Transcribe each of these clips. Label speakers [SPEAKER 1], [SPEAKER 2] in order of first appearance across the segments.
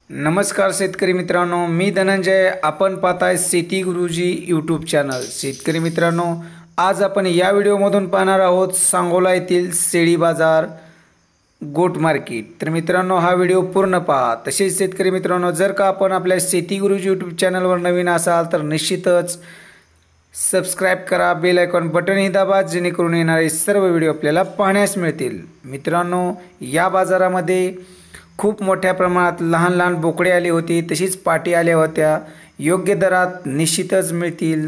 [SPEAKER 1] नमस्कार शेतकरी मित्रांनो, मी धनंजय. आपण पाहताय शेती गुरुजी यूट्यूब चॅनल. शेतकरी मित्रांनो, आज आपण या व्हिडिओमधून पाहणार आहोत सांगोला येथील शेळी बाजार गोट मार्केट. तर मित्रांनो, हा व्हिडिओ पूर्ण पहा. तसेच शेतकरी मित्रांनो, जर का आपण आपल्या शेती गुरुजी यूट्यूब चॅनलवर नवीन असाल तर निश्चितच सबस्क्राईब करा, बेल आयकॉन बटनही दाबा, जेणेकरून येणारे सर्व व्हिडिओ आपल्याला पाहण्यास मिळतील. मित्रांनो, या बाजारामध्ये खूप मोठ्या प्रमाणात लहान लहान बोकडे आले होते, तशीच पाटी आल्या होत्या. योग्य दरात निश्चितच मिळतील.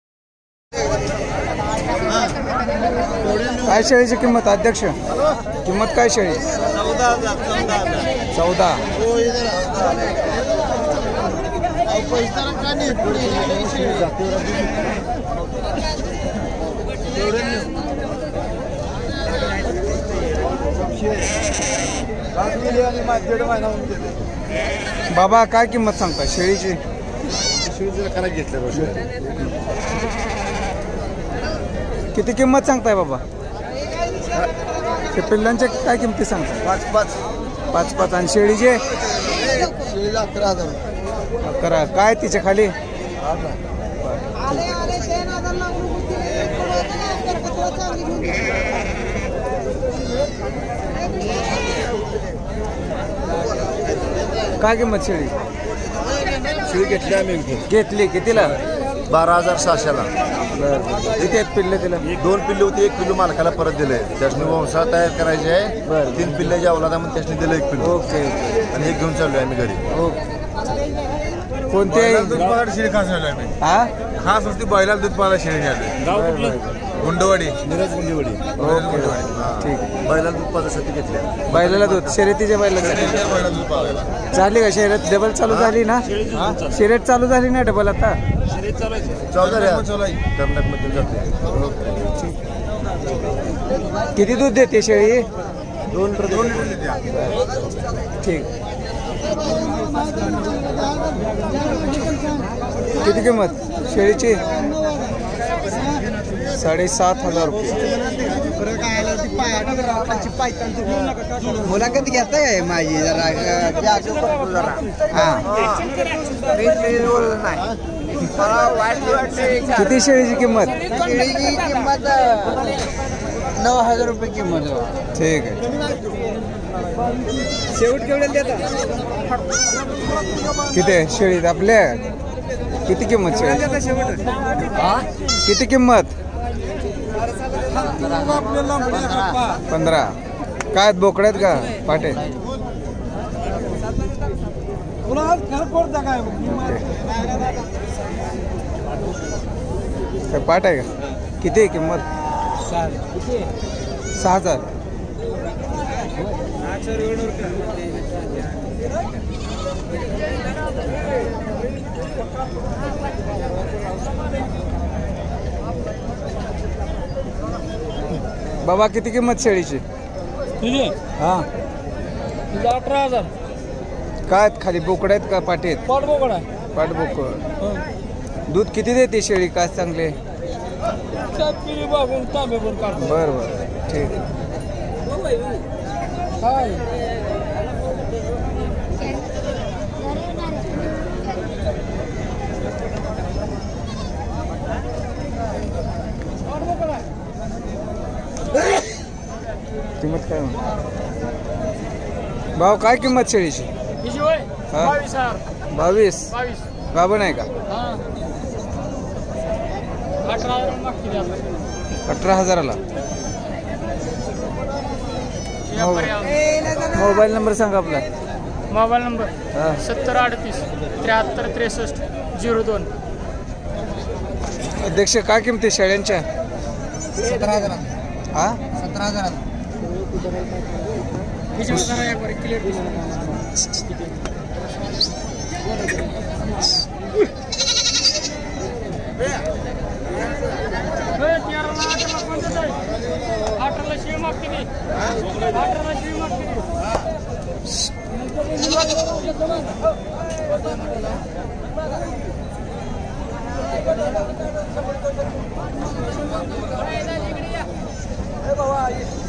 [SPEAKER 2] काय शेळीची किंमत अध्यक्ष? किंमत काय शेळी? 14. बाबा काय किंमत सांगता शेळीची? किती किंमत सांगताय बाबा? ते पिल्लांच्या काय किंमती सांगता? 5-5. आणि शेळीचे? 11. काय तिच्या खाली? काय किंमत शेळी?
[SPEAKER 3] शेळी घेतली आम्ही.
[SPEAKER 2] घेतली कितीला?
[SPEAKER 3] 12,600ला.
[SPEAKER 2] किती आहेत पिल्ले तिला?
[SPEAKER 3] 2 पिल्ले होती, 1 पिल्लू मालकाला परत दिले. त्यासनी वंशाळ तयार करायचे आहे. 3 पिल्ल्याच्या अवलादा म्हणून त्यासनी दिलं 1 पिल्लू.
[SPEAKER 2] ओके.
[SPEAKER 3] आणि 1 घेऊन चाललोय आम्ही घरी.
[SPEAKER 2] ओके. कोणते
[SPEAKER 3] शेळी खास झालोय आम्ही.
[SPEAKER 2] हा
[SPEAKER 3] खास असते बैलाला दूध पाहायला शेळी घ्यायला. गुंडवाडी, मिरज गुंडवाडी.
[SPEAKER 2] ओके ठीक.
[SPEAKER 3] बैलाला दूध पाहण्यासाठी घेतल्या.
[SPEAKER 2] बैलाला दूध शर्यतीच्या बैलाला झाली का शर्यत? डबल चालू झाली ना? शर्यत चालू झाली ना डबल आता?
[SPEAKER 3] कर्नाटकमध्ये जाते.
[SPEAKER 2] किती दूध देते शेळी?
[SPEAKER 3] 2
[SPEAKER 2] ठीक. किती किंमत शेळीची? 7,500 रुपये.
[SPEAKER 4] मुलाखत घेताय माझी जरा
[SPEAKER 2] किती शेळीची किंमत?
[SPEAKER 4] शेळीची किंमत 9,000 रुपये किंमत.
[SPEAKER 2] ठीक आहे.
[SPEAKER 4] शेवट केवढ्याला देता?
[SPEAKER 2] किती आहे शेळीत आपल्या? किती किंमत शेळी? किती किंमत? 15. काय बोकड्यात का पाटे? काय पाट आहे का? किती आहे किंमत? 6,000. बाबा किती किंमत शेळीची?
[SPEAKER 4] तुझी?
[SPEAKER 2] हा.
[SPEAKER 4] 18,000.
[SPEAKER 2] काय खाली बोकड आहेत का पाटी आहेत?
[SPEAKER 4] पाठ बोकडा.
[SPEAKER 2] पाट बोकड. दूध किती देते शेळी? काय चांगले?
[SPEAKER 4] पिली बागून तांबे पण काढतो.
[SPEAKER 2] बरं बरं ठीक.
[SPEAKER 4] काय
[SPEAKER 2] किंमत काय भाव? काय किंमत शेळीची? 22. गाभण आहे का? 18,000ला. मोबाईल नंबर सांगा आपला.
[SPEAKER 4] मोबाईल नंबर
[SPEAKER 2] हा.
[SPEAKER 4] 7038 73 63 02.
[SPEAKER 2] अध्यक्ष काय किंमती शेळ्यांच्या?
[SPEAKER 4] 17,000.
[SPEAKER 2] हा
[SPEAKER 4] 17,000.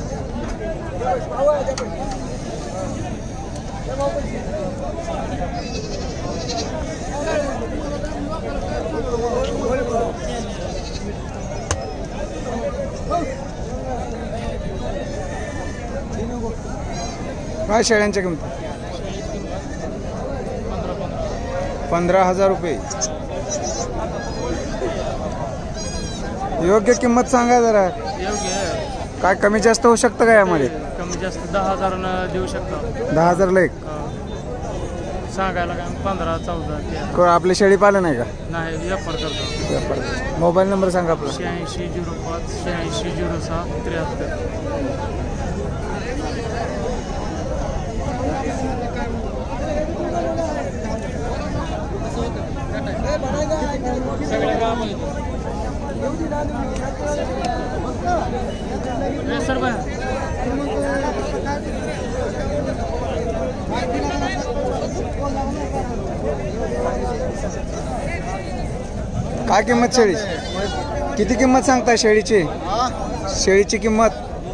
[SPEAKER 2] भाऊ काय शेळ्यांच्या किमती? 15,000 रुपये. योग्य किंमत सांगा जरा.
[SPEAKER 5] योग्य आहे.
[SPEAKER 2] काय कमी जास्त होऊ शकतं का यामध्ये?
[SPEAKER 5] कमी जास्त 10,000 देऊ शकतो.
[SPEAKER 2] 10,000ला एक.
[SPEAKER 5] सांगायला काय 15-14
[SPEAKER 2] आपली शेळी पालन आहे का?
[SPEAKER 5] नाही, व्यापार करतो.
[SPEAKER 2] मोबाईल नंबर सांगा आपला.
[SPEAKER 5] 8605-8606-73.
[SPEAKER 2] काय किंमत शेळीची? किती किंमत सांगताय शेळीची? शेळीची किंमत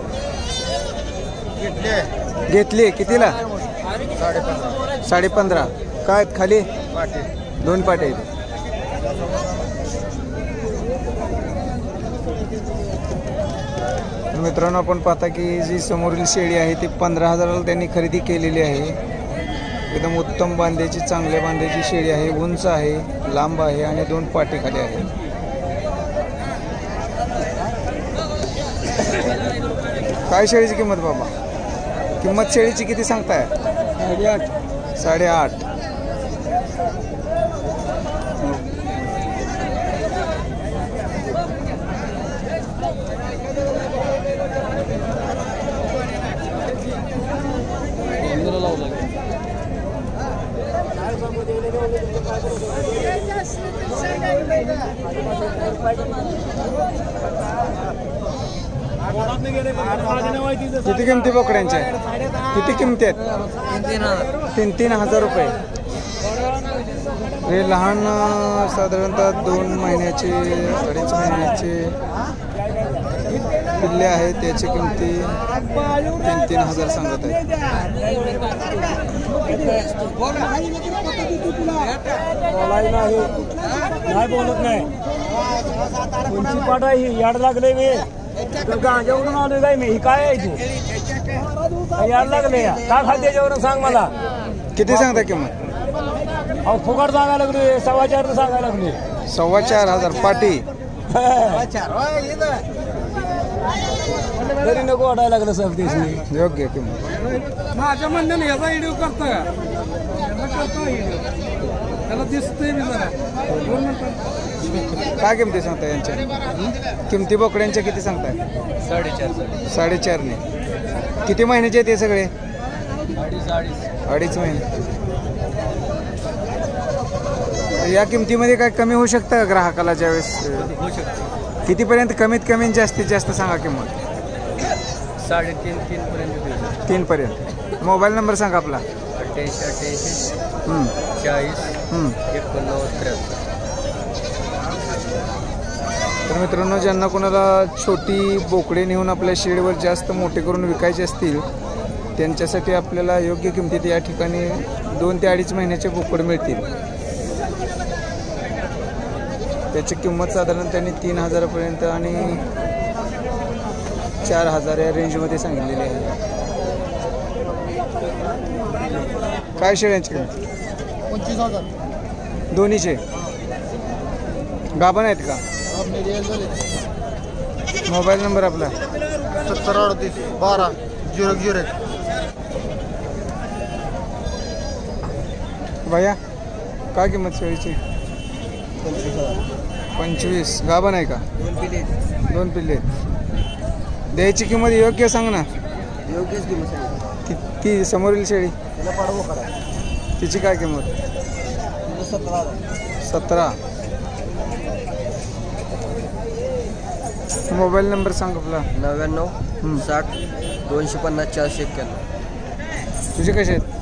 [SPEAKER 2] घेतली कितीला? 15.5. काय खाली? 2 पाटे. मित्रांनो, आपण पाहता की जी समोरील शेळी आहे ती 15,000ला त्यांनी खरेदी केलेली आहे. एकदम उत्तम बांध्याची, चांगल्या बांध्याची शेळी आहे. उंच आहे, लांब आहे आणि 2 पाटे खाली आहे. काय शेळीची किंमत बाबा? किंमत शेळीची किती सांगताय? 8.5. किती किमती बोकड्यांच्या? किती किमती आहेत? 3,000 रुपये. हे लहान साधारणतः 2 महिन्याचे 2.5 महिन्याचे पिल्ले आहेत. त्याची किमती 3,000 सांगत आहे.
[SPEAKER 4] नाही बोलत नाही. कोणची पाठ आहे ही? याड लागले मी गांजावरून आलोय काय मी? ही काय आहे तू? याड लागले का खाते त्याच्यावरून सांग मला.
[SPEAKER 2] किती सांगता किंमत?
[SPEAKER 4] अहो फुकट सांगायला लागले. 4.25 सांगायला लागले.
[SPEAKER 2] 4,500 पाटी.
[SPEAKER 4] तरी नको वाटायला लागलं सब देशनी.
[SPEAKER 2] योग्य किंमत.
[SPEAKER 4] माझ्या म्हणण्याने याचा व्हिडिओ करता का? त्याला दिसतंय मी जरा.
[SPEAKER 2] काय किमती सांगताय यांच्या? किमती बोकड्यांच्या किती सांगताय? 4.5ने. किती महिन्याचे आहेत हे सगळे? 2.5 महिने. या किमतीमध्ये काय कमी होऊ शकतं का ग्राहकाला ज्यावेळेस? कितीपर्यंत? कमीत कमी जास्तीत जास्त सांगा किंमत.
[SPEAKER 5] 3.5
[SPEAKER 2] 3 पर्यंत. मोबाईल नंबर सांगा आपला.
[SPEAKER 5] 88 40 89
[SPEAKER 2] तर मित्रांनो, ज्यांना कोणाला छोटी बोकडे नेऊन आपल्या शेडवर जास्त मोठे करून विकायचे असतील त्यांच्यासाठी आपल्याला योग्य किमतीत या ठिकाणी 2 ते 2.5 महिन्याचे बोकड मिळतील. त्याची किंमत साधारण त्यांनी 3,000पर्यंत आणि 4,000 या रेंजमध्ये सांगितलेली आहे. काय शेळ्यांची किंमत?
[SPEAKER 3] 25,000.
[SPEAKER 2] दोन्हीचे गाभण आहेत का? मोबाईल नंबर आपला.
[SPEAKER 3] 7038 12 001.
[SPEAKER 2] भैया काय किंमत शेळीची? 25. गाभण आहे का? 2 पिल्ले. द्यायची किंमत योग्य सांग ना.
[SPEAKER 3] योग्यच किंमत
[SPEAKER 2] ती समोरील शेळी
[SPEAKER 3] त्याला पाडवं करा.
[SPEAKER 2] तिची काय किंमत? 17. मोबाईल नंबर सांग आपला.
[SPEAKER 5] 99 60 250 491.
[SPEAKER 2] तुझे कसे आहेत?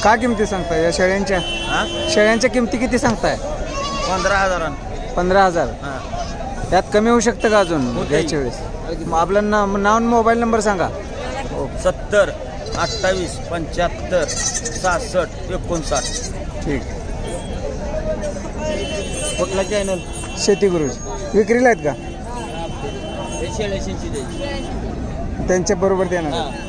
[SPEAKER 2] काय किमती सांगताय या शेळ्यांच्या? शेळ्यांच्या किमती किती सांगताय?
[SPEAKER 5] 15,000.
[SPEAKER 2] 15,000. त्यात कमी होऊ शकतं का अजून घ्यायच्या वेळेस? मग आपलं नाव आणि मोबाईल नंबर सांगा.
[SPEAKER 5] 70 28 75 66 59.
[SPEAKER 2] ठीक.
[SPEAKER 5] कुठला चॅनल?
[SPEAKER 2] शेती गुरुजी. विक्रीला आहेत का? त्यांच्या बरोबर देणार.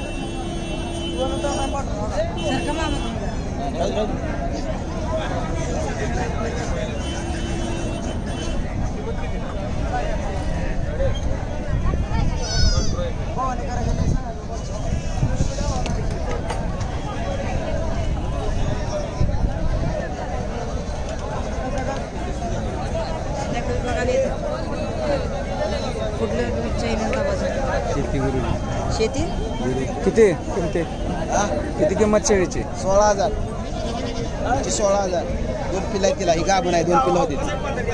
[SPEAKER 2] शेती गुरुजी.
[SPEAKER 6] शेती
[SPEAKER 2] किती किमती? किती किंमत शेळीची?
[SPEAKER 7] 16,000. 16,000. 2 पिल्ला तिला ही गाभण आहे. 2 पिल्ला होती.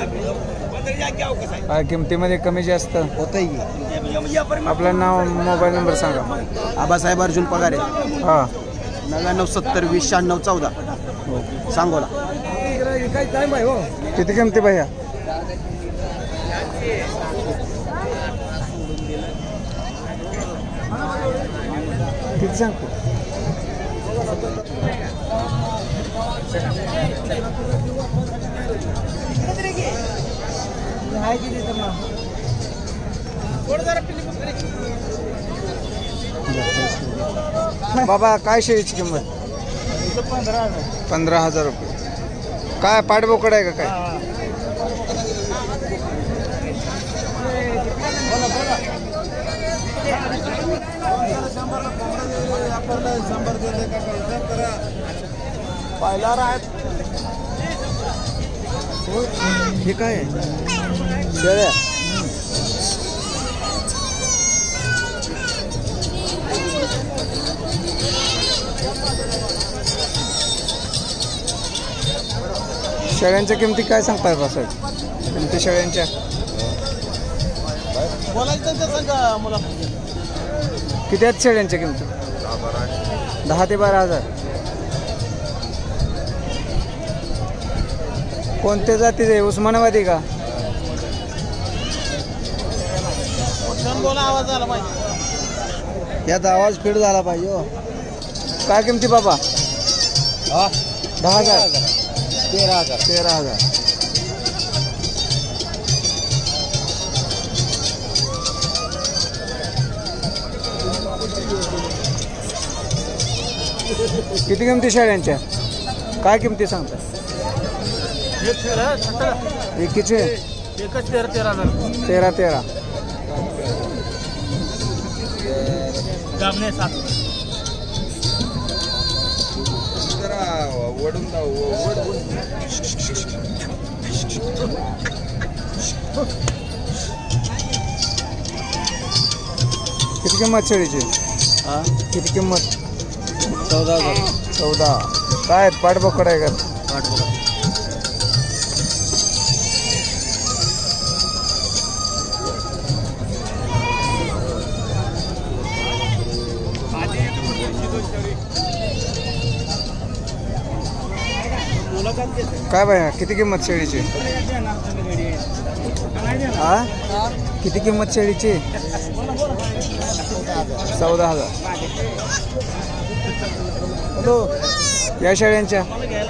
[SPEAKER 2] काय किमतीमध्ये कमी जास्त
[SPEAKER 7] होतंय की.
[SPEAKER 2] आपलं नाव मोबाईल नंबर सांगा.
[SPEAKER 7] आबासाहेब अर्जुन पगारे.
[SPEAKER 2] हां.
[SPEAKER 7] 99 70 20 96 14 सांगोला.
[SPEAKER 2] किती किमती भैया? किती सांगतो? बाबा काय शेळीची किंमत? 15,000 रुपये. काय पाठबोकड आहे का काय? हे काय आहे? शेळ्या. शेळ्यांच्या किमती काय सांगताय बा साहेब? किमती शेळ्यांच्या किती आहेत? शेळ्यांच्या किमती 10 ते 12,000. कोणत्या जातीचे? उस्मानाबादी का?
[SPEAKER 7] यात आवाज फिट झाला पाहिजे.
[SPEAKER 2] काय किमती बाबा? 10,000. 13,000. किती किमती शेळ्यांच्या? काय किमती सांगता? एकीचे 13,000. किती किंमत शेळीची? किती किंमत?
[SPEAKER 7] 14,000.
[SPEAKER 2] 14. काय पाठबोकड आहे का? काय बाय किती किंमत शेळीची? हा किती किंमत शेळीची? 14,000. हॅलो या शेळ्यांच्या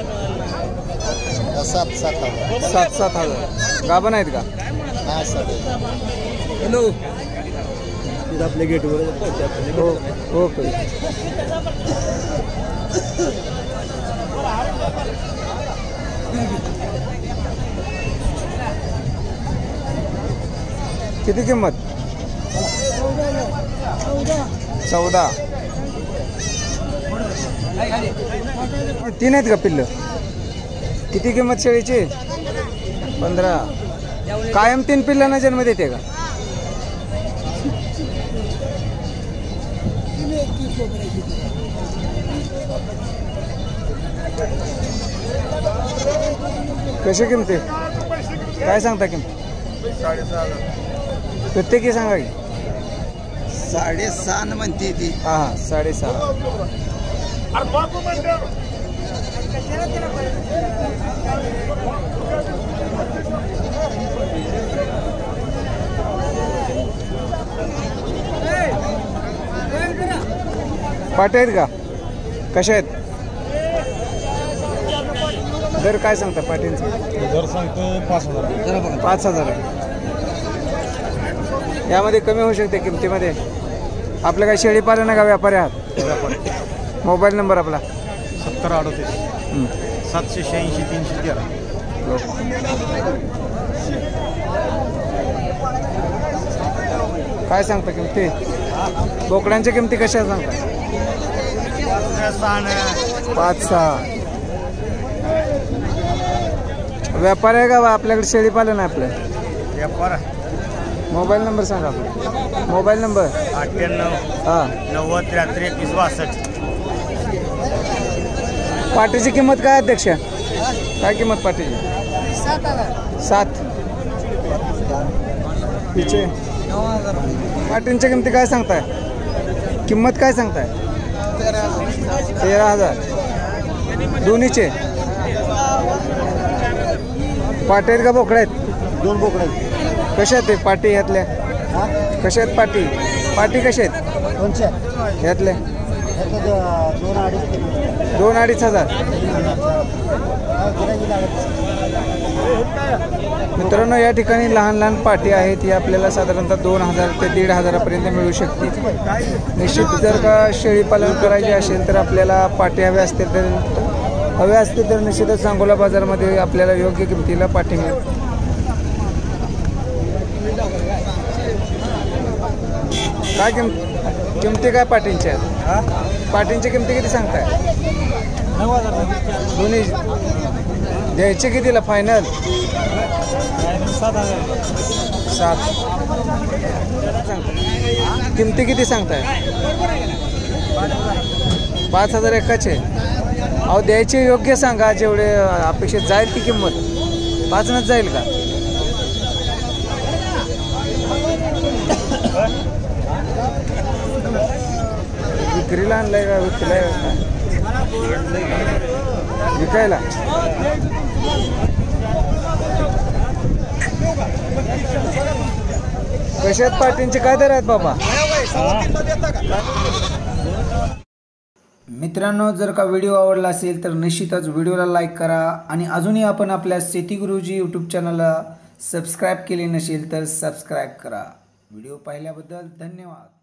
[SPEAKER 2] 7,000. गाभण आहेत का?
[SPEAKER 7] हॅलो
[SPEAKER 5] आपल्या गेटवर
[SPEAKER 2] हो. किती किंमत? 14. 3 आहेत का पिल्लं? किती किंमत शेळीची? 15. कायम 3 पिल्लांना जन्म देते का? कशी किमती? काय सांगता किंमत? 6,500. प्रत्येकी सांगा की.
[SPEAKER 7] 6.5 म्हणते ती.
[SPEAKER 2] हां 6.5. पाट्या आहेत का? कशा आहेत? दर काय सांगता पाटींचा?
[SPEAKER 5] दर सांगतो 5,000.
[SPEAKER 2] 5,000. यामध्ये कमी होऊ शकते किमतीमध्ये. आपलं काय शेळी पालन आहे का व्यापारी आहात? मोबाईल नंबर आपला?
[SPEAKER 5] 7038 786 313.
[SPEAKER 2] काय सांगता किमती? बोकड्यांच्या किमती कशा सांगता? 5-6. व्यापार आहे का आपल्याकडे शेळी पालन आहे आपलं?
[SPEAKER 5] व्यापार.
[SPEAKER 2] मोबाईल नंबर सांगा आपला. Mobile number?
[SPEAKER 5] 98
[SPEAKER 2] हां.
[SPEAKER 5] 90 73 21 62.
[SPEAKER 2] पाटीची किंमत काय अध्यक्ष? काय किंमत पाटीची? 7. पिचे पाटींच्या किमती काय सांगताय? किंमत काय सांगताय? 13,000. दोन्हीचे पाटे आहेत का बोकडे आहेत?
[SPEAKER 5] 2 बोकडे आहेत.
[SPEAKER 2] कशा आहेत ते पाटी ह्यातल्या? कशा आहेत पाटी? पाटी कशा आहेत?
[SPEAKER 5] 200
[SPEAKER 2] ह्यातल्या? 2-2.5 मित्रांनो, या ठिकाणी लहान लहान पाटी आहेत. ही आपल्याला साधारणतः 2,000 ते 1,500 पर्यंत मिळू शकते. निश्चित जर का शेळी पालन करायचे असेल तर आपल्याला पाटी हव्या असतील तर निश्चितच सांगोला बाजारमध्ये आपल्याला योग्य किमतीला पाटी मिळेल. काय किमती काय पाटींच्या आहेत? पाटींची किमती किती सांगताय?
[SPEAKER 5] 9,000.
[SPEAKER 2] दोन्ही द्यायचे कितीला फायनल? 7. किमती किती सांगताय? 5,000 एकाचे. अहो द्यायचे योग्य सांगा, जेवढे अपेक्षित जाईल ती किंमत. 5नच जाईल का? विक्रीला आणलाय का? विकायला? कशात पाटींचे काय दर आहेत बाबा?
[SPEAKER 1] मित्रांनो, जर का व्हिडिओ आवडला असेल तर निश्चितच व्हिडिओला लाईक करा आणि अजूनही आपण आपल्या शेती गुरुजी यूट्यूब चॅनलला सबस्क्राईब केले नसेल तर सबस्क्राईब करा. व्हिडिओ पाहिल्याबद्दल धन्यवाद.